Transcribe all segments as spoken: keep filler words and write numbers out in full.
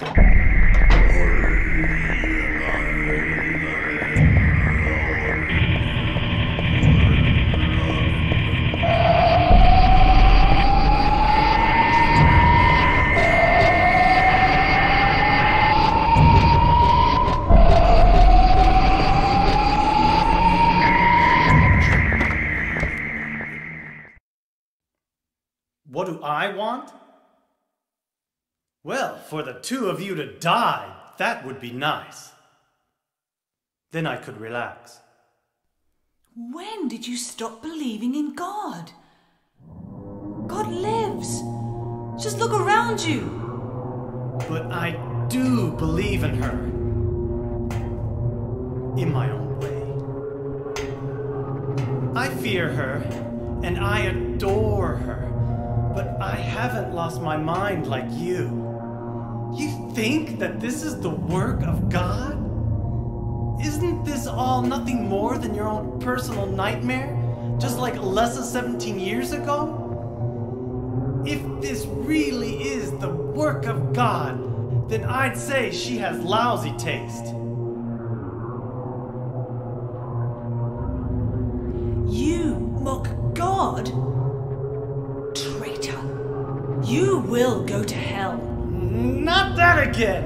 What do I want? Well, for the two of you to die, that would be nice. Then I could relax. When did you stop believing in God? God lives. Just look around you. But I do believe in her. In my own way. I fear her, and I adore her. But I haven't lost my mind like you. You think that this is the work of God? Isn't this all nothing more than your own personal nightmare? Just like Alessa seventeen years ago? If this really is the work of God, then I'd say she has lousy taste. You mock God? You will go to hell. Not that again!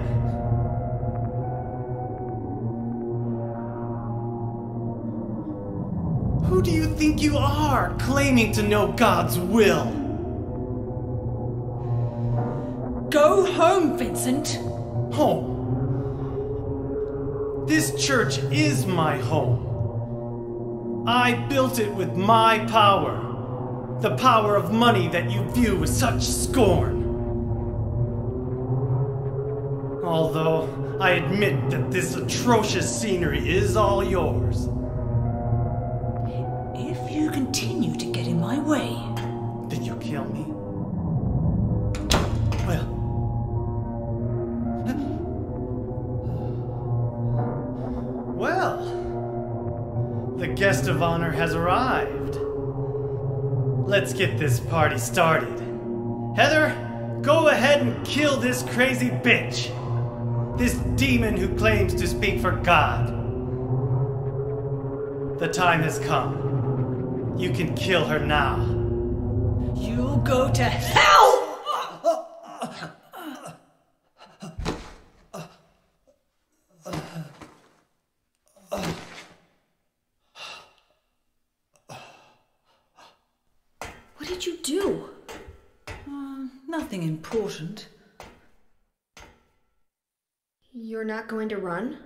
Who do you think you are, claiming to know God's will? Go home, Vincent. Home? This church is my home. I built it with my power. The power of money that you view with such scorn. Although I admit that this atrocious scenery is all yours. If you continue to get in my way... Did you kill me? Well... Well... The guest of honor has arrived. Let's get this party started. Heather, go ahead and kill this crazy bitch. This demon who claims to speak for God. The time has come. You can kill her now. You'll go to hell! What did you do? Uh, nothing important. You're not going to run?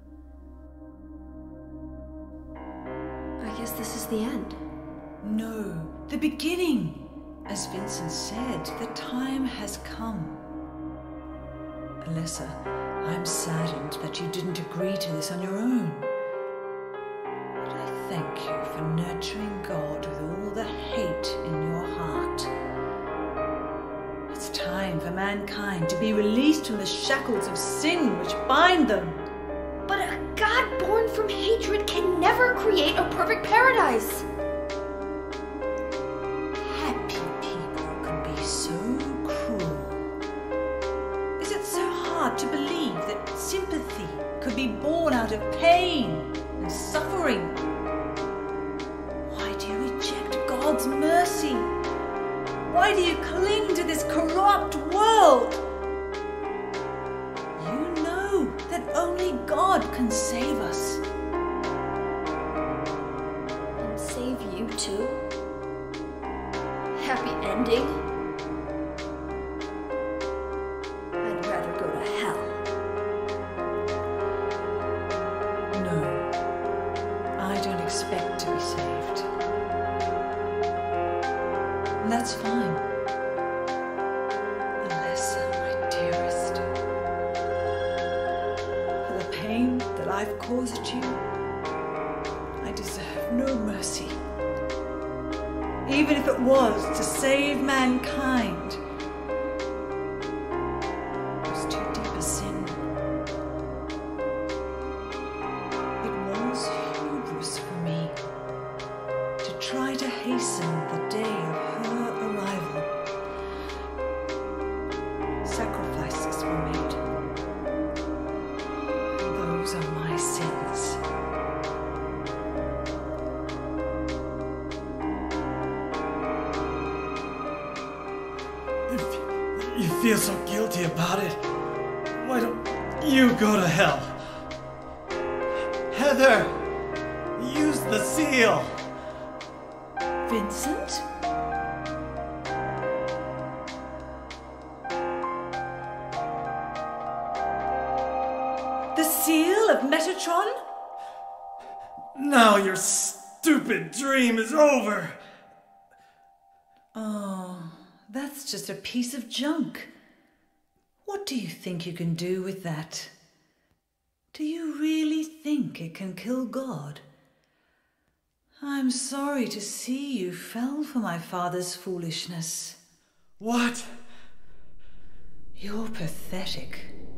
I guess this is the end. No, the beginning. As Vincent said, the time has come. Alessa, I'm saddened that you didn't agree to this on your own. But I thank you for nurturing God with all the hate in your heart. It's time for mankind to be released from the shackles of sin which bind them. But a God born from hatred can never create a perfect paradise. Happy people can be so cruel. Is it so hard to believe that sympathy could be born out of pain and suffering? Why do you reject God's mercy? Why do you cling to this corrupt world? You know that only God can save us. And save you too? Happy ending? I'd rather go to hell. No, I don't expect to be saved. And that's fine. Alessa, my dearest. For the pain that I've caused you, I deserve no mercy. Even if it was to save mankind. It was too deep a sin. It was hubris for me to try to hasten the day of her arrival. Sacrifices were made. If you feel so guilty about it, why don't you go to hell? Heather, use the seal. Vincent? The seal of Metatron? Now your stupid dream is over. Oh, that's just a piece of junk. What do you think you can do with that? Do you really think it can kill God? I'm sorry to see you fell for my father's foolishness. What? You're pathetic.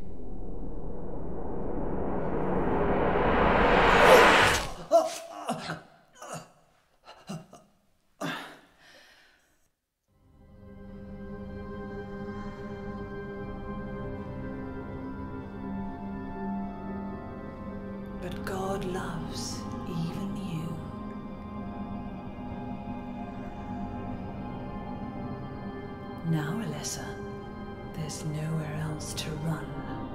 But God loves even you. Now, Alessa, there's nowhere else to run.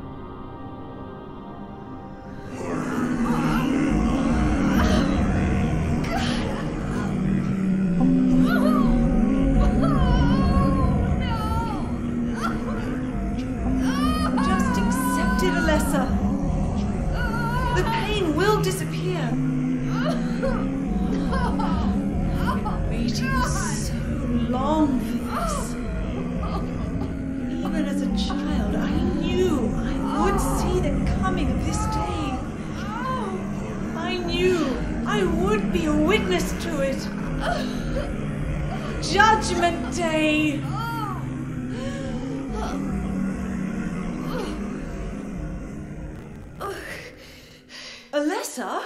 Just accept it, Alessa. The pain will disappear. I've been waiting so long for this. Even as a child, I knew I would see the coming of this day. I knew I would be a witness to it. Judgment Day. Alessa?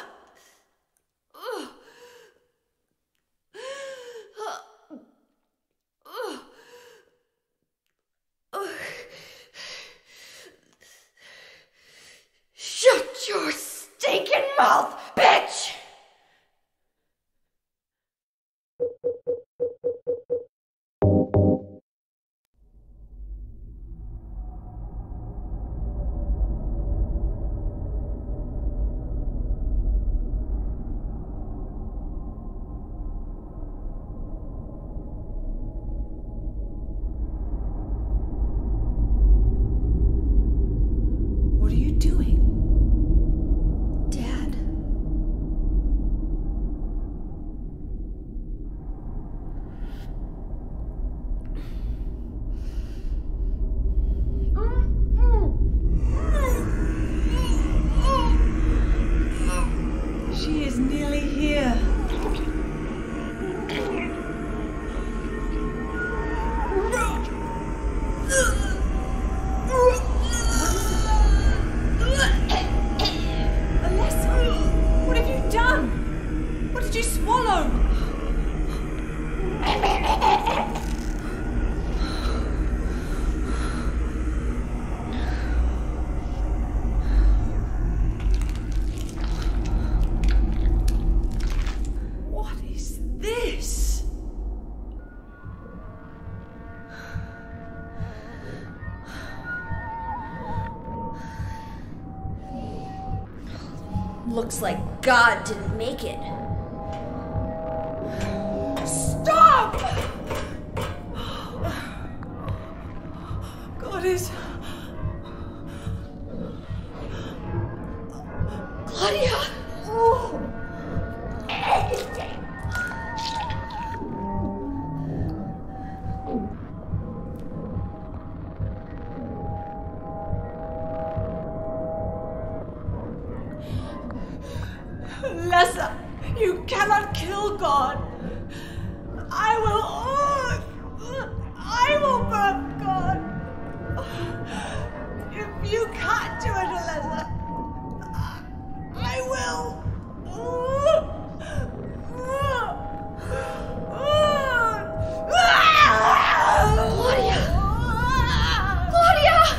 Shut your stinking mouth, bitch! What are you doing? Dad. She is nearly here. Alessa, what have you done? What did you swallow? What is this? Looks like God didn't make it. Stop! God is... Claudia! Oh. Alessa, you cannot kill God. I will. Oh, I will burn God. If you can't do it, Alessa, I will. Claudia! Claudia!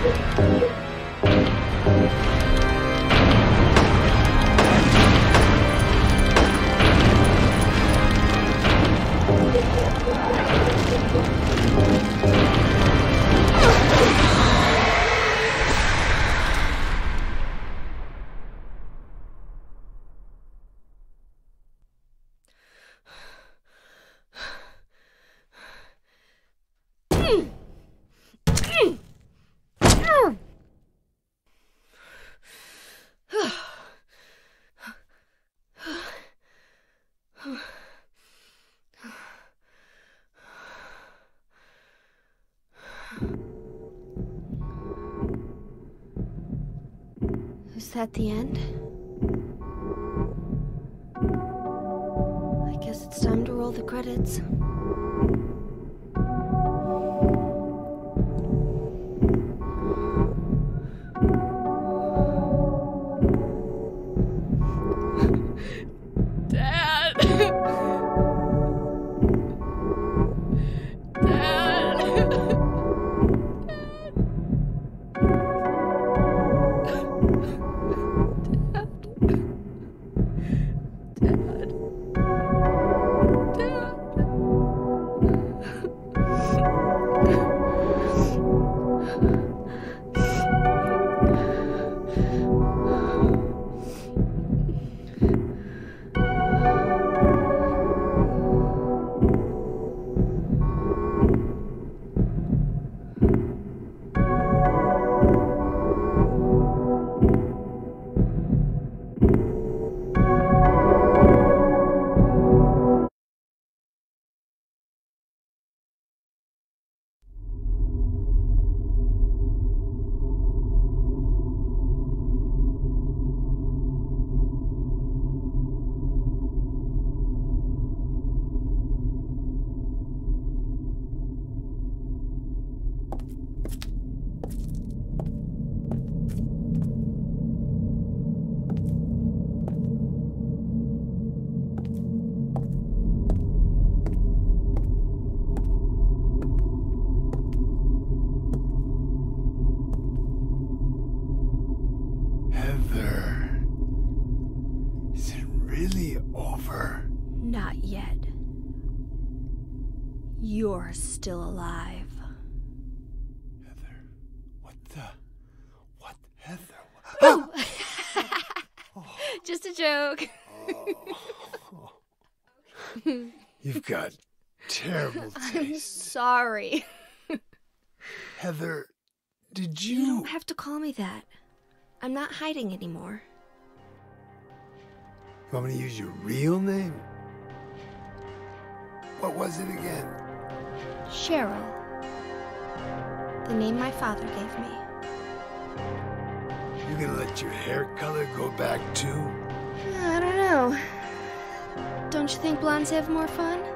Is that the end? I guess it's time to roll the credits. Dad! Dad! Not yet. You're still alive. Heather, what the? What, Heather? Oh! Just a joke. Oh. You've got terrible taste. I'm sorry. Heather, did you... You don't have to call me that. I'm not hiding anymore. You want me to use your real name? What was it again? Cheryl. The name my father gave me. You gonna let your hair color go back too? I don't know. Don't you think blondes have more fun?